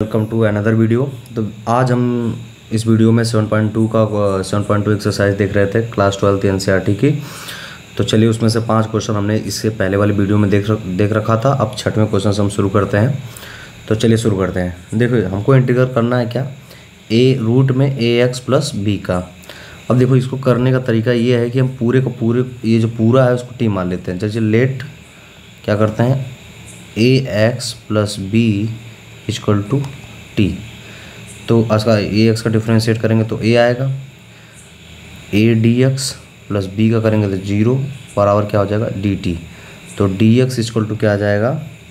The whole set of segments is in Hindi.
Welcome to another video. तो आज हम इस वीडियो में 7.2 एक्सरसाइज देख रहे थे क्लास 12 एनसीईआरटी की। तो चलिए उसमें से 5 क्वेश्चन हमने इससे पहले वाली वीडियो में देख रखा था। अब 6वें क्वेश्चन से हम शुरू करते हैं। तो चलिए शुरू करते हैं। देखो हमको इंटीग्रेट करना है क्या, ए रूट में ax प्लस बी का। अब देखो इसको करने का तरीका ये है कि हम पूरे को पूरे ये जो पूरा है उसको टी मान लेते हैं। जैसे लेट क्या करते हैं ax plus b equal to t. तो इसका ए एक्स का डिफ्रेंशिएट करेंगे तो ए आएगा, a d x plus b का करेंगे तो 0 बराबर क्या हो जाएगा डी टी। तो डी एक्स इक्वल टू क्या आ जाएगा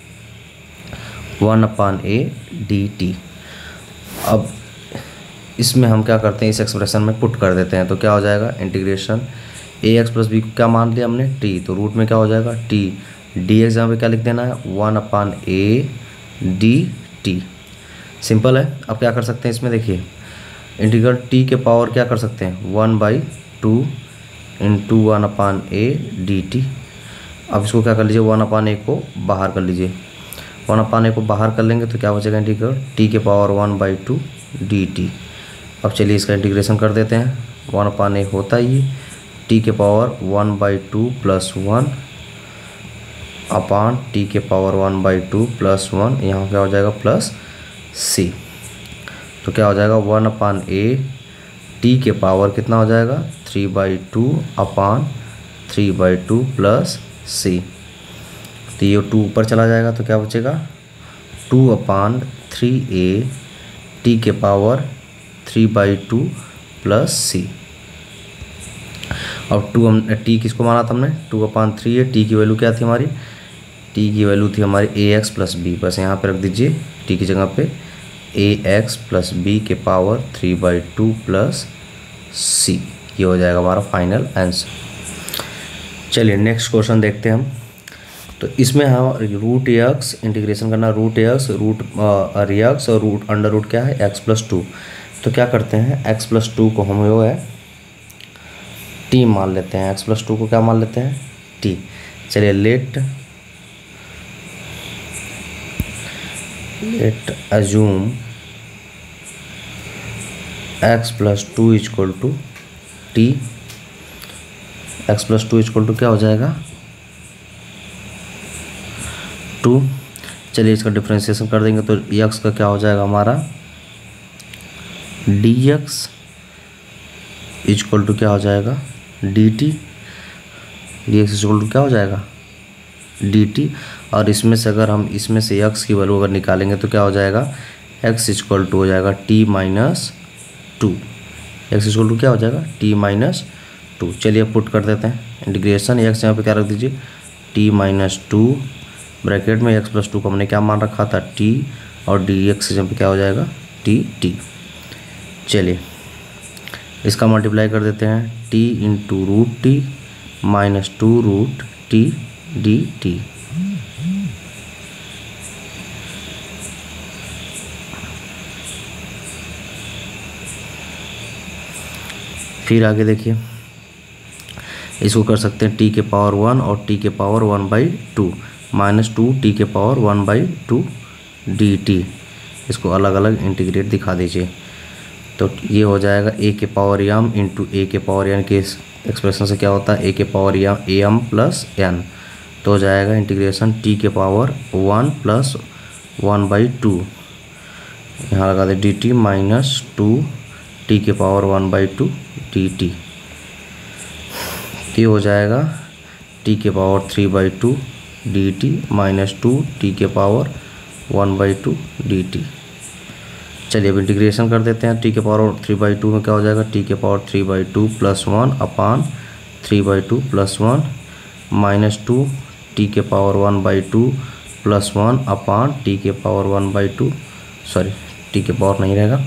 1/a डी टी। अब इसमें हम क्या करते हैं, इस एक्सप्रेशन में पुट कर देते हैं। तो क्या हो जाएगा integration a x plus b को क्या मान लिया हमने टी, तो रूट में क्या हो जाएगा टी। डी एक्स यहाँ पर क्या लिख देना है 1/a डी टी। सिंपल है। अब क्या कर सकते हैं इसमें, देखिए इंटीग्रल टी के पावर क्या कर सकते हैं 1/2 इंटू 1/a डी टी। अब इसको क्या कर लीजिए 1/a को बाहर कर लीजिए। 1/a को बाहर कर लेंगे तो क्या बचेगा इंटीग्रल टी के पावर 1/2 डी टी। अब चलिए इसका इंटीग्रेशन कर देते हैं। 1/a होता ही टी के पावर 1/2 प्लस 1 अपान टी के पावर 1/2 प्लस 1, यहाँ क्या हो जाएगा प्लस सी। तो क्या हो जाएगा 1/a टी के पावर कितना हो जाएगा 3/2 अपान 3/2 प्लस सी। तो ये 2 ऊपर चला जाएगा तो क्या बचेगा 2/3a टी के पावर 3/2 प्लस सी। अब 2 हम टी किसको माना था हमने 2/3a। टी की वैल्यू क्या थी हमारी, टी की वैल्यू थी हमारी ए एक्स प्लस बी। बस यहाँ पे रख दीजिए टी की जगह पे ए एक्स प्लस बी के पावर 3/2 प्लस सी। ये हो जाएगा हमारा फाइनल आंसर। चलिए नेक्स्ट क्वेश्चन देखते हैं हम। तो इसमें हम रूट एक्स इंटीग्रेशन करना, रूट एक्स रूट रियक्स और रूट अंडर रूट क्या है एक्स प्लस 2। तो क्या करते हैं एक्स प्लस 2 को हम जो है टी मान लेते हैं। एक्स प्लस 2 को क्या मान लेते हैं टी। चलिए let assume x plus 2 equal to t. X plus 2 equal to क्या हो जाएगा 2। चलिए इसका डिफ्रेंशिएशन कर देंगे तो x का क्या हो जाएगा हमारा dx इक्वल टू क्या हो जाएगा dt। dx इक्वल टू क्या हो जाएगा dt। और इसमें से अगर हम इसमें से x की वैल्यू अगर निकालेंगे तो क्या हो जाएगा x इक्वल टू हो जाएगा t minus 2। x equal to क्या हो जाएगा t माइनस 2। चलिए पुट कर देते हैं इंटीग्रेशन x यहाँ पे क्या रख दीजिए t माइनस 2 ब्रैकेट में x प्लस 2 को हमने क्या मान रखा था t और dx यहाँ पे क्या हो जाएगा t। चलिए इसका मल्टीप्लाई कर देते हैं t into root t minus 2 root t d t. फिर आगे देखिए इसको कर सकते हैं टी के पावर 1 और टी के पावर 1/2 माइनस 2 टी के पावर 1/2 डी टी। इसको अलग अलग इंटीग्रेट दिखा दीजिए। तो ये हो जाएगा ए के पावर एम इंटू ए के पावर एन के एक्सप्रेशन से क्या होता है ए के पावर एम प्लस एन। तो हो जाएगा इंटीग्रेशन टी के पावर 1 प्लस 1/2 यहाँ लगा दे डी टी माइनस 2 टी के पावर 1/2 डी टी। ये हो जाएगा टी के power 3/2 d t minus 2 t के पावर 1/2 डी टी। चलिए अब इंटीग्रेशन कर देते हैं। टी के पावर 3/2 में क्या हो जाएगा टी के power 3/2 plus 1 upon 3/2 plus 1 minus 2 t के पावर 1/2 प्लस 1 अपान टी के पावर 1/2 सॉरी टी के पावर नहीं रहेगा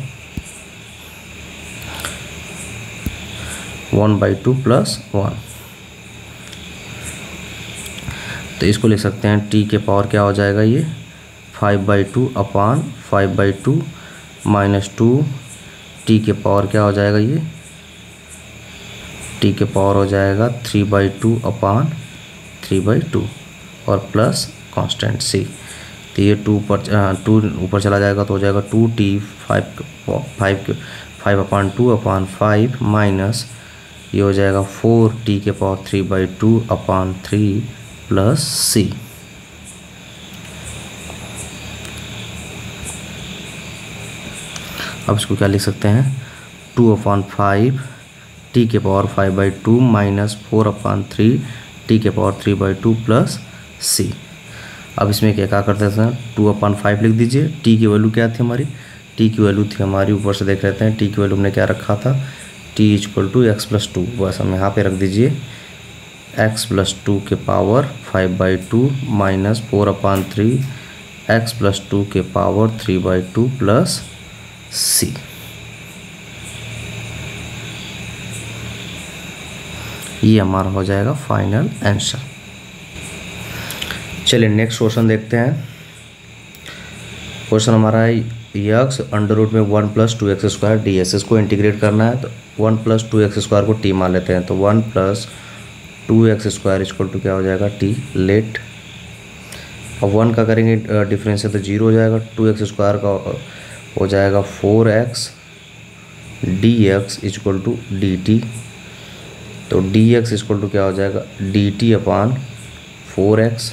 1/2 प्लस 1। तो इसको लिख सकते हैं टी के पावर क्या हो जाएगा ये 5/2 अपान 5/2 माइनस 2 टी के पावर क्या हो जाएगा ये टी के पावर हो जाएगा 3/2 अपान 3/2 और प्लस कांस्टेंट सी। तो ये 2 ऊपर चला जाएगा तो हो जाएगा 2t 5/2 माइनस ये हो जाएगा 4t के पावर 3/2/3 प्लस c। अब इसको क्या लिख सकते हैं, 2/5 t के पावर 5/2 माइनस 4/3 t के पावर 3/2 प्लस c। अब इसमें क्या करते हैं, 2/5 लिख दीजिए। t की वैल्यू क्या थी हमारी, t की वैल्यू थी हमारी, ऊपर से देख लेते हैं, t की वैल्यू हमने क्या रखा था, t = x+2। बस हम यहाँ पे रख दीजिए x+2 के पावर 5/2 माइनस 4/3 x+2 के पावर 3/2 प्लस c। ये हमारा हो जाएगा फाइनल आंसर। चलिए नेक्स्ट क्वेश्चन देखते हैं। क्वेश्चन हमारा है यक्स √ में 1 + 2x² ds। इसको इंटीग्रेट करना है तो 1 + 2x² को t मान लेते हैं, तो 1 + 2x² = क्या हो जाएगा t। लेट अब 1 का करेंगे डिफरेंस है तो 0 हो जाएगा, 2x² का हो जाएगा 4x dx = dt। तो dx = क्या हो जाएगा dt/4x।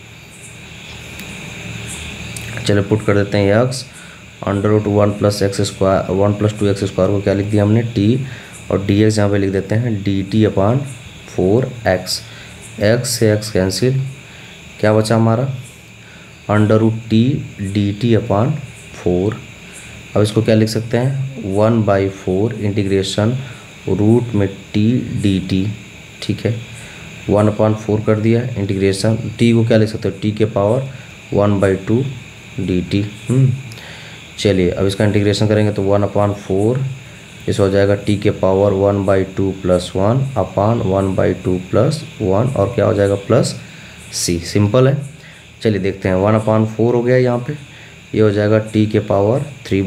चलो पुट कर देते हैं यक्स √ 1 + 2x² को क्या लिख दिया हमने t, और dx यहाँ पे लिख देते हैं dt/4x। x से x कैंसिल, क्या बचा हमारा √t dt/4। अब इसको क्या लिख सकते हैं 1/4 इंटीग्रेशन रूट में t dt। ठीक है, 1/4 कर दिया इंटीग्रेशन, t को क्या लिख सकते हो t के पावर 1/2 dt। चलिए अब इसका इंटीग्रेशन करेंगे तो 1/4 इस हो जाएगा t के पावर 1/2 + 1/1/2 + 1 और क्या हो जाएगा प्लस c। सिंपल है। चलिए देखते हैं 1/4 हो गया यहाँ पे, ये हो जाएगा t के power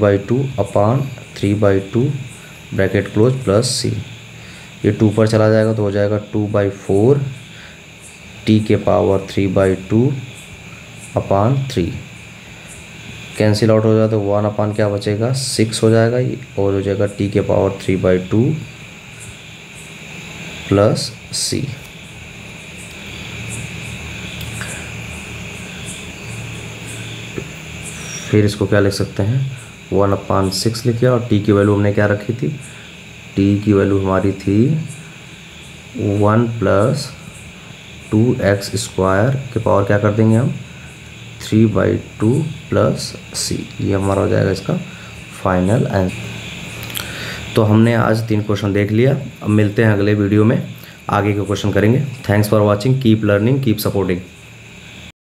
3/2/3/2 bracket close plus c। ये 2 पर चला जाएगा तो हो जाएगा 2/4 t के पावर 3/2/3 कैंसिल आउट हो जाए तो 1/ क्या बचेगा 6 हो जाएगा, और हो जाएगा t के पावर 3/2 प्लस c। फिर इसको क्या लिख सकते हैं 1/6 लिखे, और t की वैल्यू हमने क्या रखी थी, t की वैल्यू हमारी थी 1 + 2x² के पावर क्या कर देंगे हम 3/2 प्लस c। ये हमारा हो जाएगा इसका फाइनल आंसर। तो हमने आज 3 क्वेश्चन देख लिया। अब मिलते हैं अगले वीडियो में, आगे के क्वेश्चन करेंगे। Thanks for watching, keep learning, keep supporting.